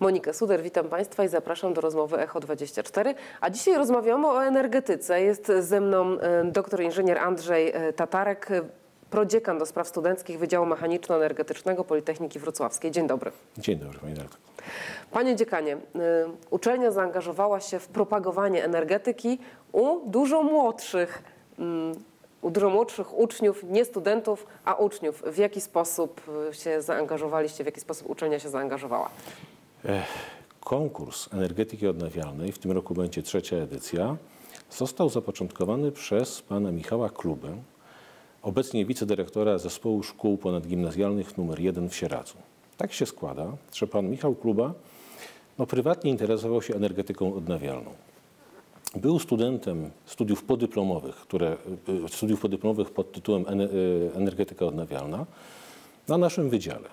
Monikę Suder, witam Państwa i zapraszam do rozmowy Echo24. A dzisiaj rozmawiamy o energetyce. Jest ze mną doktor inżynier Andrzej Tatarek, prodziekan do spraw studenckich Wydziału Mechaniczno-Energetycznego Politechniki Wrocławskiej. Dzień dobry. Dzień dobry, panie redaktor. Panie dziekanie, uczelnia zaangażowała się w propagowanie energetyki u dużo młodszych uczniów, nie studentów, a uczniów. W jaki sposób się zaangażowaliście, w jaki sposób uczelnia się zaangażowała? Konkurs energetyki odnawialnej, w tym roku będzie 3. edycja, został zapoczątkowany przez pana Michała Klubę, obecnie wicedyrektora Zespołu Szkół Ponadgimnazjalnych nr 1 w Sieradzu. Tak się składa, że pan Michał Kluba prywatnie interesował się energetyką odnawialną. Był studentem studiów podyplomowych pod tytułem Energetyka odnawialna na naszym wydziale.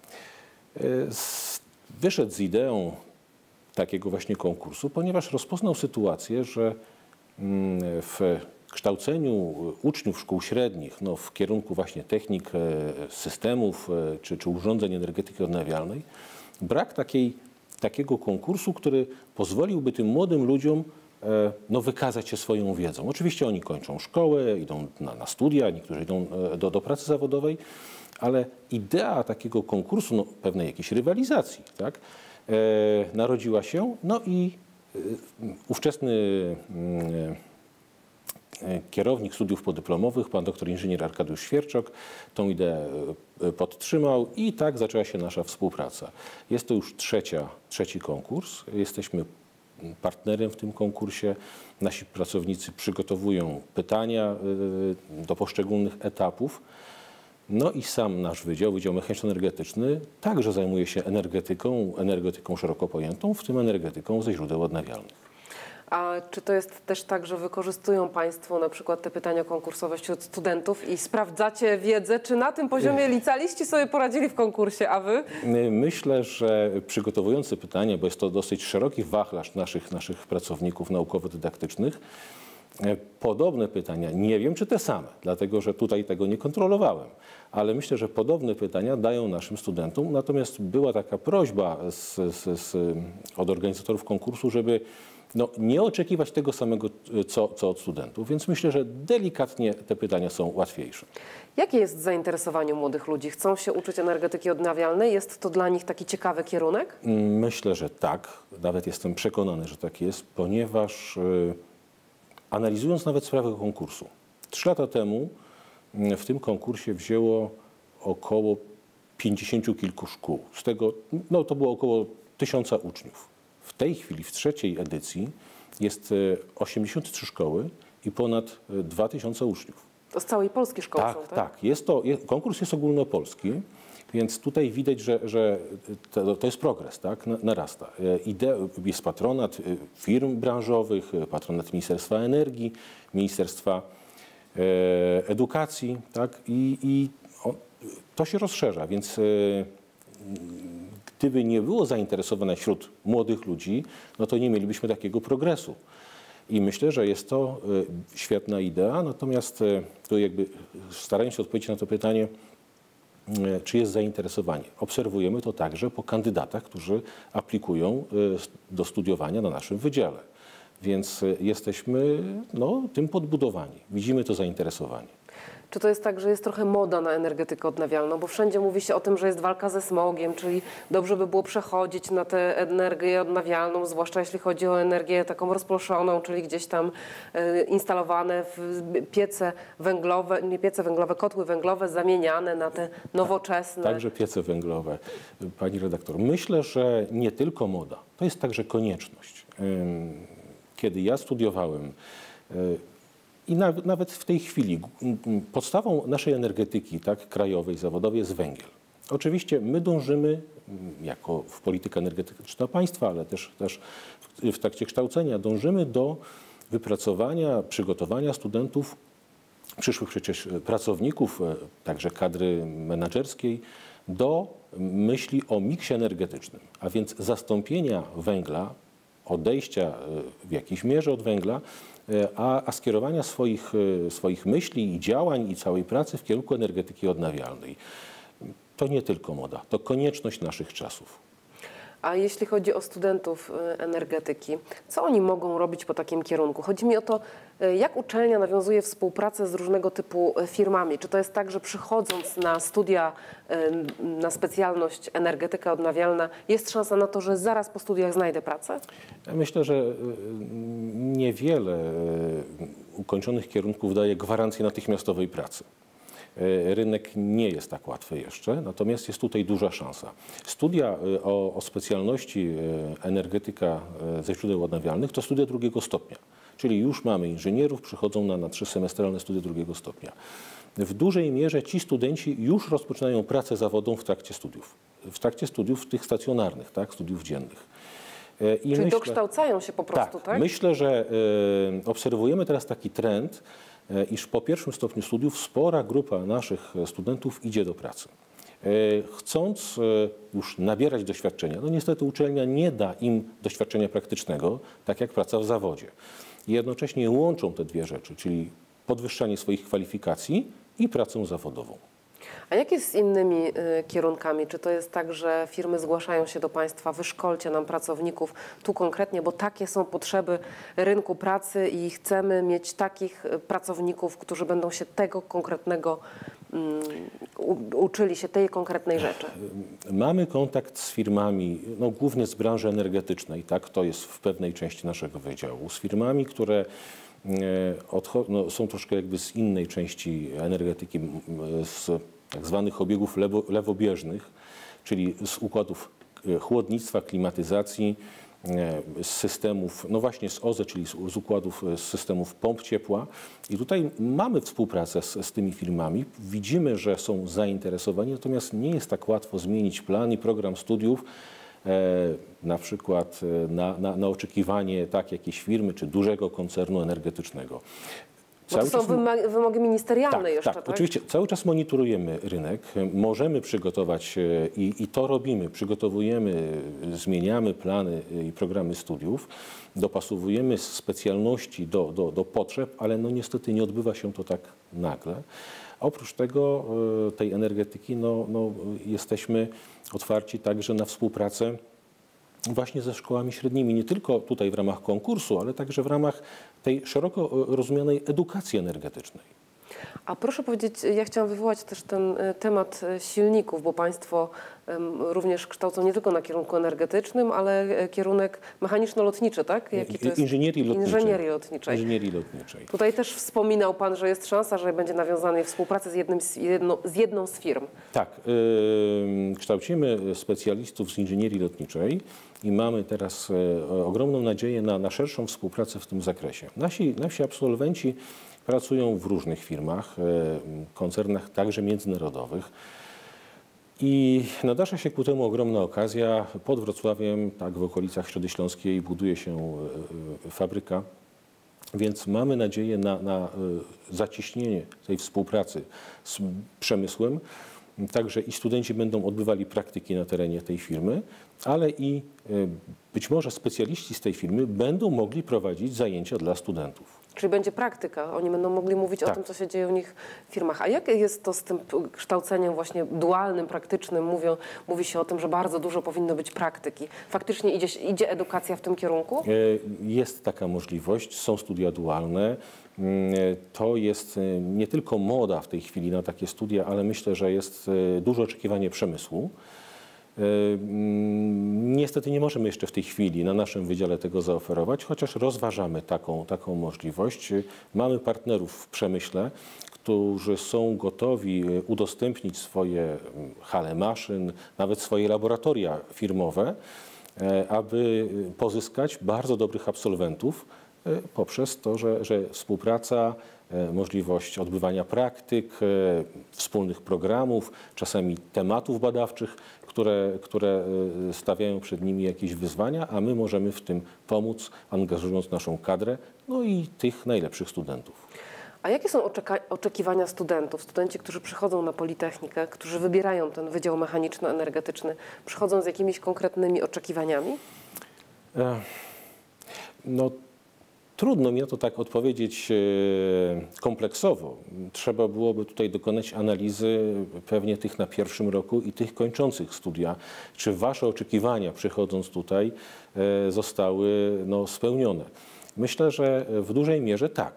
Wyszedł z ideą takiego właśnie konkursu, ponieważ rozpoznał sytuację, że w kształceniu uczniów szkół średnich w kierunku właśnie technik, systemów czy urządzeń energetyki odnawialnej brak takiego konkursu, który pozwoliłby tym młodym ludziom wykazać się swoją wiedzą. Oczywiście oni kończą szkołę, idą na studia, niektórzy idą do pracy zawodowej, ale idea takiego konkursu, pewnej jakiejś rywalizacji, tak, narodziła się, i ówczesny kierownik studiów podyplomowych, pan doktor inżynier Arkadiusz Świerczok, tą ideę podtrzymał i tak zaczęła się nasza współpraca. Jest to już trzeci konkurs. Jesteśmy partnerem w tym konkursie. Nasi pracownicy przygotowują pytania do poszczególnych etapów. I sam nasz Wydział Mechaniczno-Energetyczny także zajmuje się energetyką szeroko pojętą, w tym energetyką ze źródeł odnawialnych. A czy to jest też tak, że wykorzystują Państwo na przykład te pytania konkursowe wśród studentów i sprawdzacie wiedzę, czy na tym poziomie licealiści sobie poradzili w konkursie, a Wy? Myślę, że przygotowując te pytania, bo jest to dosyć szeroki wachlarz naszych pracowników naukowo-dydaktycznych, podobne pytania, nie wiem czy te same, dlatego że tutaj tego nie kontrolowałem, ale myślę, że podobne pytania dają naszym studentom, natomiast była taka prośba od organizatorów konkursu, żeby nie oczekiwać tego samego, co od studentów, więc myślę, że delikatnie te pytania są łatwiejsze. Jakie jest zainteresowanie młodych ludzi? Chcą się uczyć energetyki odnawialnej? Jest to dla nich taki ciekawy kierunek? Myślę, że tak. Nawet jestem przekonany, że tak jest, ponieważ analizując nawet sprawę konkursu, 3 lata temu w tym konkursie wzięło około 50 kilku szkół. Z tego to było około 1000 uczniów. W tej chwili, w 3. edycji, jest 83 szkoły i ponad 2000 uczniów. To z całej Polski szkoły są, tak? Tak. Konkurs jest ogólnopolski, więc tutaj widać, że to jest progres, tak? Narasta. Jest patronat firm branżowych, patronat Ministerstwa Energii, Ministerstwa Edukacji, tak? I to się rozszerza, więc gdyby nie było zainteresowane wśród młodych ludzi, to nie mielibyśmy takiego progresu. I myślę, że jest to świetna idea, natomiast tu starając się odpowiedzieć na to pytanie, czy jest zainteresowanie. Obserwujemy to także po kandydatach, którzy aplikują do studiowania na naszym wydziale. Więc jesteśmy tym podbudowani. Widzimy to zainteresowanie. Czy to jest tak, że jest trochę moda na energetykę odnawialną? Bo wszędzie mówi się o tym, że jest walka ze smogiem, czyli dobrze by było przechodzić na tę energię odnawialną, zwłaszcza jeśli chodzi o energię taką rozproszoną, czyli gdzieś tam instalowane w piece węglowe, kotły węglowe zamieniane na te nowoczesne. Także piece węglowe. Pani redaktor, myślę, że nie tylko moda, to jest także konieczność. Kiedy ja studiowałem, i nawet w tej chwili podstawą naszej energetyki, tak, krajowej, zawodowej jest węgiel. Oczywiście my dążymy, jako w polityka energetyczna państwa, ale też w trakcie kształcenia, dążymy do wypracowania, przygotowania studentów, przyszłych przecież pracowników, także kadry menedżerskiej, do myśli o miksie energetycznym, a więc zastąpienia węgla, odejścia w jakiejś mierze od węgla, a skierowania swoich myśli i działań i całej pracy w kierunku energetyki odnawialnej. To nie tylko moda, to konieczność naszych czasów. A jeśli chodzi o studentów energetyki, co oni mogą robić po takim kierunku? Chodzi mi o to, jak uczelnia nawiązuje współpracę z różnego typu firmami. Czy to jest tak, że przychodząc na studia, na specjalność energetyka odnawialna, jest szansa na to, że zaraz po studiach znajdę pracę? Ja myślę, że niewiele ukończonych kierunków daje gwarancję natychmiastowej pracy. Rynek nie jest tak łatwy jeszcze, natomiast jest tutaj duża szansa. Studia o specjalności energetyka ze źródeł odnawialnych to studia drugiego stopnia, czyli już mamy inżynierów, przychodzą na 3-semestralne studia drugiego stopnia. W dużej mierze ci studenci już rozpoczynają pracę zawodową w trakcie studiów tych stacjonarnych, tak, studiów dziennych. Czyli dokształcają się po prostu, tak? Myślę, że obserwujemy teraz taki trend, iż po pierwszym stopniu studiów spora grupa naszych studentów idzie do pracy. Chcąc już nabierać doświadczenia, no niestety uczelnia nie da im doświadczenia praktycznego, tak jak praca w zawodzie. I jednocześnie łączą te dwie rzeczy, czyli podwyższanie swoich kwalifikacji i pracę zawodową. A jak jest z innymi kierunkami? Czy to jest tak, że firmy zgłaszają się do Państwa, wyszkolcie nam pracowników tu konkretnie, bo takie są potrzeby rynku pracy i chcemy mieć takich pracowników, którzy będą się tego konkretnego, uczyli się tej konkretnej rzeczy? Mamy kontakt z firmami, no głównie z branży energetycznej, tak, to jest w pewnej części naszego wydziału, z firmami, które są troszkę jakby z innej części energetyki, z tak zwanych obiegów lewobieżnych, czyli z układów chłodnictwa, klimatyzacji, z systemów, no właśnie z OZE, czyli z układów, z systemów pomp ciepła. I tutaj mamy współpracę z tymi firmami. Widzimy, że są zainteresowani, natomiast nie jest tak łatwo zmienić plan i program studiów, na przykład na oczekiwanie jakiejś firmy czy dużego koncernu energetycznego. Bo to są wymogi ministerialne jeszcze, tak? Oczywiście cały czas monitorujemy rynek, możemy przygotować i to robimy, przygotowujemy, zmieniamy plany i programy studiów, dopasowujemy specjalności do potrzeb, ale no niestety nie odbywa się to tak nagle. Oprócz tego, tej energetyki, jesteśmy otwarci także na współpracę właśnie ze szkołami średnimi, nie tylko tutaj w ramach konkursu, ale także w ramach tej szeroko rozumianej edukacji energetycznej. A proszę powiedzieć, ja chciałam wywołać też ten temat silników, bo Państwo również kształcą nie tylko na kierunku energetycznym, ale kierunek mechaniczno-lotniczy, tak? Jaki to jest? Inżynierii lotniczej. Inżynierii lotniczej. Tutaj też wspominał Pan, że jest szansa, że będzie nawiązana współpraca z jedną z firm. Tak. Kształcimy specjalistów z inżynierii lotniczej i mamy teraz ogromną nadzieję na szerszą współpracę w tym zakresie. Nasi absolwenci pracują w różnych firmach, koncernach także międzynarodowych i nadarza się ku temu ogromna okazja. Pod Wrocławiem, tak w okolicach Środy Śląskiej buduje się fabryka, więc mamy nadzieję na zacieśnienie tej współpracy z przemysłem. Także i studenci będą odbywali praktyki na terenie tej firmy, ale i być może specjaliści z tej firmy będą mogli prowadzić zajęcia dla studentów. Czyli będzie praktyka, oni będą mogli mówić o tym, co się dzieje u nich w firmach. A jak jest to z tym kształceniem właśnie dualnym, praktycznym? Mówi się o tym, że bardzo dużo powinno być praktyki. Faktycznie idzie edukacja w tym kierunku? Jest taka możliwość, są studia dualne. To jest nie tylko moda w tej chwili na takie studia, ale myślę, że jest duże oczekiwanie przemysłu. Niestety nie możemy jeszcze w tej chwili na naszym wydziale tego zaoferować, chociaż rozważamy taką możliwość. Mamy partnerów w przemyśle, którzy są gotowi udostępnić swoje hale maszyn, nawet swoje laboratoria firmowe, aby pozyskać bardzo dobrych absolwentów poprzez to, że współpraca, możliwość odbywania praktyk, wspólnych programów, czasami tematów badawczych, które stawiają przed nimi jakieś wyzwania, a my możemy w tym pomóc, angażując naszą kadrę, no i tych najlepszych studentów. A jakie są oczekiwania studentów? Studenci, którzy przychodzą na Politechnikę, którzy wybierają ten Wydział Mechaniczno-Energetyczny, przychodzą z jakimiś konkretnymi oczekiwaniami? No, Trudno mi na to tak odpowiedzieć kompleksowo. Trzeba byłoby tutaj dokonać analizy pewnie tych na pierwszym roku i tych kończących studia. Czy wasze oczekiwania przychodząc tutaj zostały spełnione? Myślę, że w dużej mierze tak.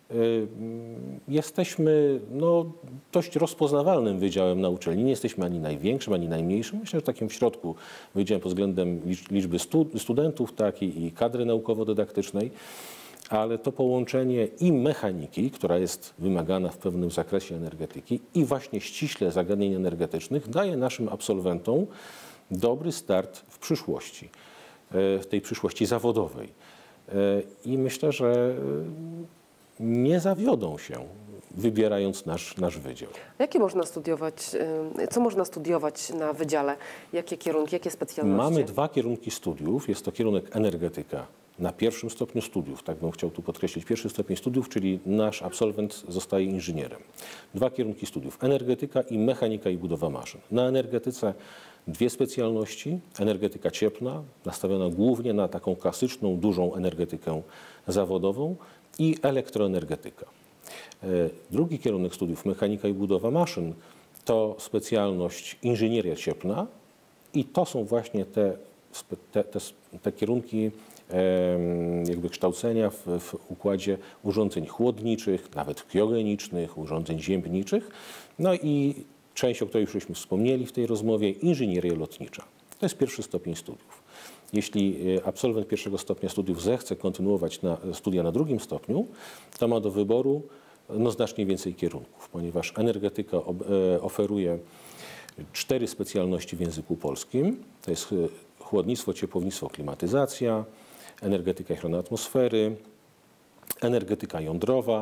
Jesteśmy dość rozpoznawalnym wydziałem na uczelni. Nie jesteśmy ani największym, ani najmniejszym. Myślę, że takim w środku wydziałem pod względem liczby studentów, tak, i kadry naukowo-dydaktycznej. Ale to połączenie i mechaniki, która jest wymagana w pewnym zakresie energetyki, i właśnie ściśle zagadnień energetycznych daje naszym absolwentom dobry start w przyszłości, w tej przyszłości zawodowej. I myślę, że nie zawiodą się, wybierając nasz wydział. Jakie można studiować, co można studiować na wydziale? Jakie kierunki, jakie specjalności? Mamy 2 kierunki studiów. Jest to kierunek energetyka na pierwszym stopniu studiów, tak bym chciał tu podkreślić, pierwszy stopień studiów, czyli nasz absolwent zostaje inżynierem. 2 kierunki studiów, energetyka i mechanika i budowa maszyn. Na energetyce 2 specjalności, energetyka cieplna, nastawiona głównie na taką klasyczną, dużą energetykę zawodową, i elektroenergetyka. Drugi kierunek studiów, mechanika i budowa maszyn, to specjalność inżynieria cieplna i to są właśnie te kierunki jakby kształcenia w układzie urządzeń chłodniczych, nawet kriogenicznych, urządzeń ziemniczych. No i część, o której już żeśmy wspomnieli w tej rozmowie, inżynieria lotnicza. To jest pierwszy stopień studiów. Jeśli absolwent pierwszego stopnia studiów zechce kontynuować studia na drugim stopniu, to ma do wyboru znacznie więcej kierunków, ponieważ energetyka oferuje 4 specjalności w języku polskim. To jest chłodnictwo, ciepłownictwo, klimatyzacja, energetyka i ochrona atmosfery, energetyka jądrowa.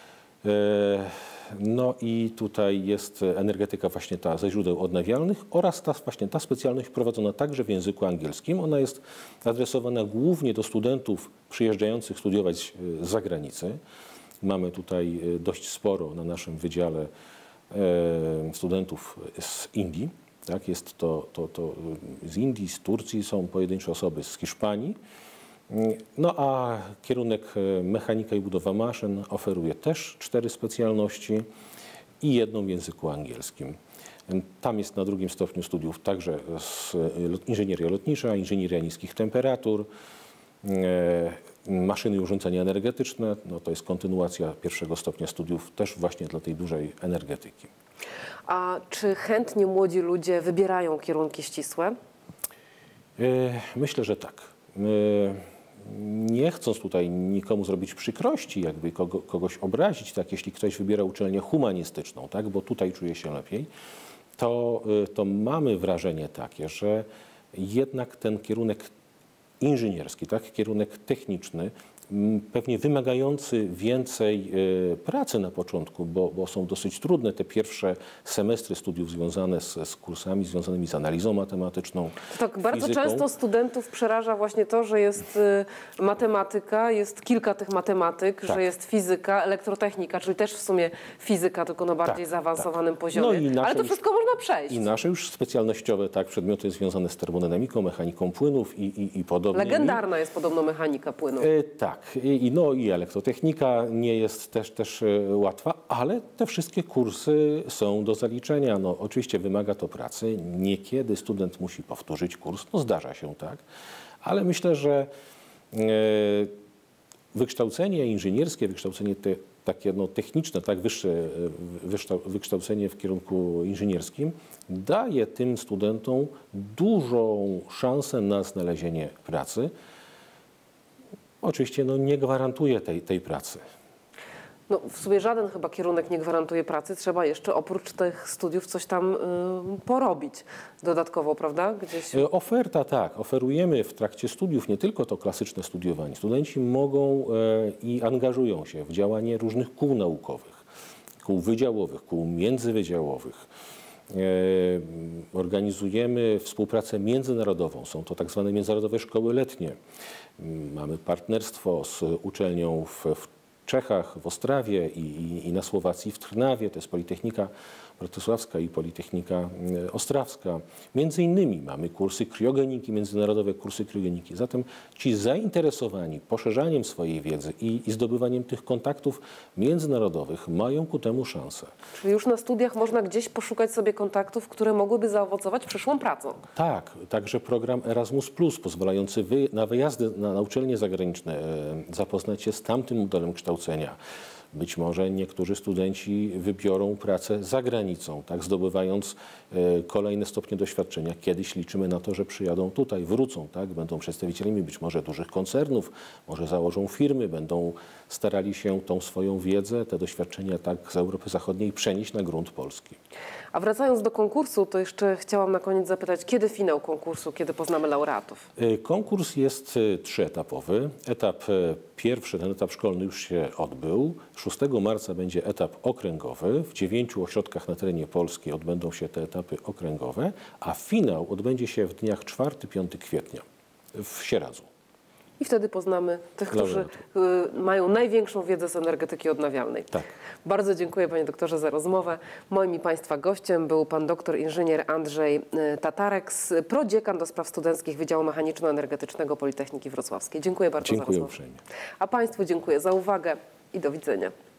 No i tutaj jest energetyka właśnie ta ze źródeł odnawialnych oraz właśnie ta specjalność prowadzona także w języku angielskim. Ona jest adresowana głównie do studentów przyjeżdżających studiować z zagranicy. Mamy tutaj dość sporo na naszym wydziale studentów z Indii. Tak? Jest to z Indii, z Turcji są pojedyncze osoby, z Hiszpanii. No a kierunek mechanika i budowa maszyn oferuje też 4 specjalności i 1 w języku angielskim. Tam jest na drugim stopniu studiów także inżynieria lotnicza, inżynieria niskich temperatur, maszyny i urządzenia energetyczne. No to jest kontynuacja pierwszego stopnia studiów też właśnie dla tej dużej energetyki. A czy chętnie młodzi ludzie wybierają kierunki ścisłe? Myślę, że tak. Nie chcąc tutaj nikomu zrobić przykrości, jakby kogoś obrazić, tak, jeśli ktoś wybiera uczelnię humanistyczną, tak, bo tutaj czuje się lepiej, to mamy wrażenie takie, że jednak ten kierunek inżynierski, tak, kierunek techniczny, pewnie wymagający więcej pracy na początku, bo są dosyć trudne te pierwsze semestry studiów związane z kursami związanymi z analizą matematyczną, Tak, bardzo fizyką. często studentów przeraża właśnie to, że jest matematyka, jest kilka tych matematyk, Tak. że jest fizyka, elektrotechnika, czyli też w sumie fizyka, tylko na bardziej Tak, zaawansowanym tak. poziomie. No i nasze ale to już- wszystko można przejść. I nasze już specjalnościowe przedmioty związane z termodynamiką, mechaniką płynów i podobnymi. Legendarna jest podobno mechanika płynu. Tak, i elektrotechnika nie jest też łatwa, ale te wszystkie kursy są do zaliczenia. No, oczywiście wymaga to pracy. Niekiedy student musi powtórzyć kurs, zdarza się tak, ale myślę, że wykształcenie inżynierskie, wykształcenie takie techniczne, tak, wyższe wykształcenie w kierunku inżynierskim daje tym studentom dużą szansę na znalezienie pracy. Oczywiście nie gwarantuje tej pracy. No, w sumie żaden chyba kierunek nie gwarantuje pracy. Trzeba jeszcze oprócz tych studiów coś tam porobić dodatkowo, prawda? Gdzieś... Oferta tak. Oferujemy w trakcie studiów nie tylko to klasyczne studiowanie. Studenci mogą i angażują się w działanie różnych kół naukowych, kół wydziałowych, kół międzywydziałowych. Organizujemy współpracę międzynarodową. Są to tak zwane międzynarodowe szkoły letnie. Mamy partnerstwo z uczelnią w Czechach, w Ostrawie i na Słowacji w Trnawie, to jest Politechnika Wrocławska i Politechnika Ostrawska. Między innymi mamy kursy kriogeniki, międzynarodowe kursy kriogeniki. Zatem ci zainteresowani poszerzaniem swojej wiedzy i zdobywaniem tych kontaktów międzynarodowych mają ku temu szansę. Czyli już na studiach można gdzieś poszukać sobie kontaktów, które mogłyby zaowocować przyszłą pracą. Tak, także program Erasmus+, pozwalający na wyjazdy na uczelnie zagraniczne, zapoznać się z tamtym modelem kształcenia. Być może niektórzy studenci wybiorą pracę za granicą, tak, zdobywając kolejne stopnie doświadczenia. Kiedyś liczymy na to, że przyjadą tutaj, wrócą, tak, będą przedstawicielami być może dużych koncernów, może założą firmy, będą starali się tą swoją wiedzę, te doświadczenia tak z Europy Zachodniej przenieść na grunt polski. A wracając do konkursu, to jeszcze chciałam na koniec zapytać, kiedy finał konkursu, kiedy poznamy laureatów? Konkurs jest trzyetapowy. Etap pierwszy, ten etap szkolny już się odbył. 6 marca będzie etap okręgowy. W 9 ośrodkach na terenie Polski odbędą się te etapy okręgowe, a finał odbędzie się w dniach 4-5 kwietnia w Sieradzu. I wtedy poznamy tych, którzy mają największą wiedzę z energetyki odnawialnej. Tak. Bardzo dziękuję panie doktorze za rozmowę. Moim i państwa gościem był pan doktor inżynier Andrzej Tatarek, prodziekan do spraw studenckich Wydziału Mechaniczno-Energetycznego Politechniki Wrocławskiej. Dziękuję bardzo za rozmowę. Dziękuję uprzejmie. A państwu dziękuję za uwagę i do widzenia.